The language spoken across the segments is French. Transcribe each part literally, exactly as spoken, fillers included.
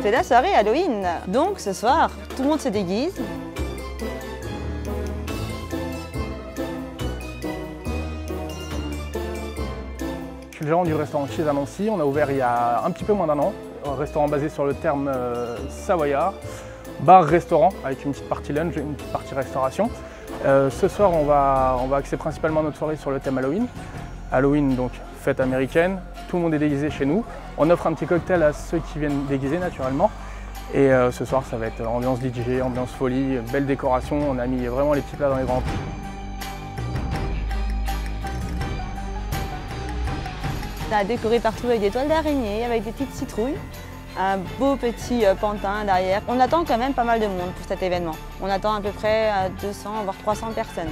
c'est la soirée Halloween. Donc ce soir, tout le monde se déguise. Je suis le gérant du restaurant Cheese à Nancy. On a ouvert il y a un petit peu moins d'un an. Un restaurant basé sur le terme euh, savoyard. Bar-restaurant avec une petite partie lunch et une petite partie restauration. Euh, ce soir, on va, on va axer principalement notre soirée sur le thème Halloween. Halloween, donc fête américaine. Tout le monde est déguisé chez nous. On offre un petit cocktail à ceux qui viennent déguiser naturellement. Et euh, ce soir, ça va être ambiance D J, ambiance folie, belle décoration. On a mis vraiment les petits plats dans les grands. On a décoré partout avec des toiles d'araignée, avec des petites citrouilles. Un beau petit pantin derrière. On attend quand même pas mal de monde pour cet événement. On attend à peu près deux cents voire trois cents personnes.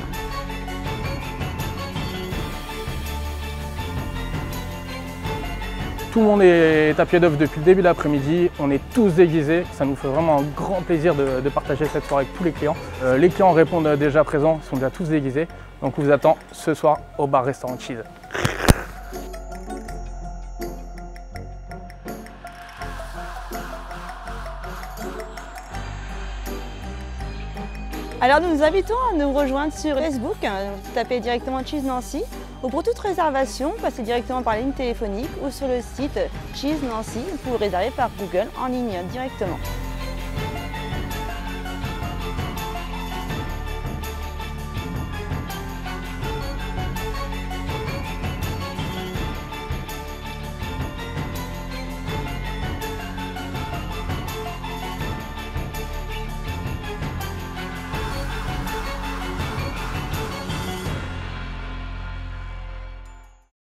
Tout le monde est à pied d'œuvre depuis le début de l'après-midi. On est tous déguisés. Ça nous fait vraiment un grand plaisir de, de partager cette soirée avec tous les clients. Euh, les clients répondent déjà présents, ils sont déjà tous déguisés. Donc on vous attend ce soir au bar-restaurant Cheese. Alors nous vous invitons à nous rejoindre sur Facebook, vous tapez directement Cheese Nancy, ou pour toute réservation, passez directement par la ligne téléphonique ou sur le site Cheese Nancy, vous pouvez réserver par Google en ligne directement.